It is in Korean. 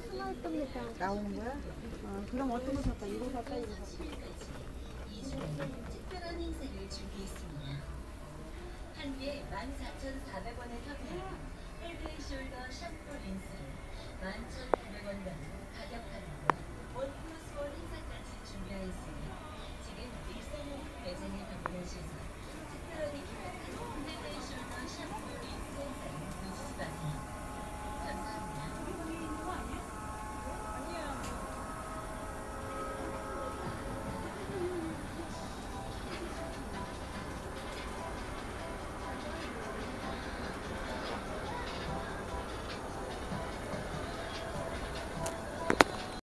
스마트입니다. 나오는 거야? 그럼 어떤 거 살까? 이거 살까? 이거 살까? 특별한 행사를 준비했습니다. 한 개에 14,400원에 탑재한 헤드앤숄더 샴푸 린스를 11,900원 받는